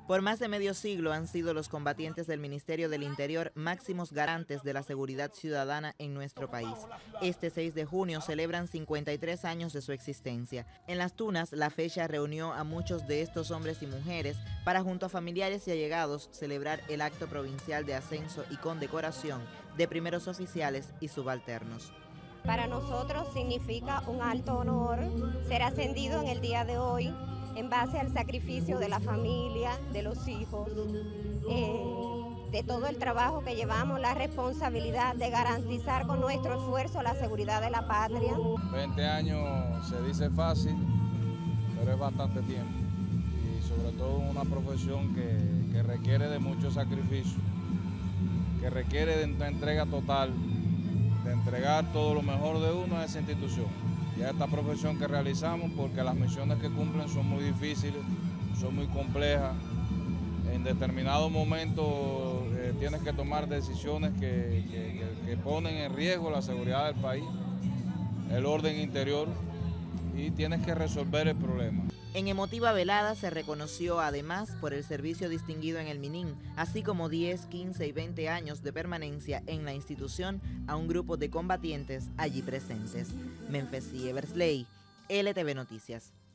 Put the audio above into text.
Por más de medio siglo han sido los combatientes del Ministerio del Interior máximos garantes de la seguridad ciudadana en nuestro país. Este 6 de junio celebran 53 años de su existencia. En Las Tunas, la fecha reunió a muchos de estos hombres y mujeres para, junto a familiares y allegados, celebrar el acto provincial de ascenso y condecoración de primeros oficiales y subalternos. Para nosotros significa un alto honor ser ascendido en el día de hoy en base al sacrificio de la familia, de los hijos, de todo el trabajo que llevamos, la responsabilidad de garantizar con nuestro esfuerzo la seguridad de la patria. 20 años se dice fácil, pero es bastante tiempo. Y sobre todo una profesión que requiere de mucho sacrificio, que requiere de una entrega total, de entregar todo lo mejor de uno a esa institución y a esta profesión que realizamos, porque las misiones que cumplen son muy difíciles, son muy complejas. En determinados momentos tienes que tomar decisiones que ponen en riesgo la seguridad del país, el orden interior, y tienes que resolver el problema. En emotiva velada se reconoció además por el servicio distinguido en el Minin, así como 10, 15 y 20 años de permanencia en la institución a un grupo de combatientes allí presentes. Menfesi Eversley, LTV Noticias.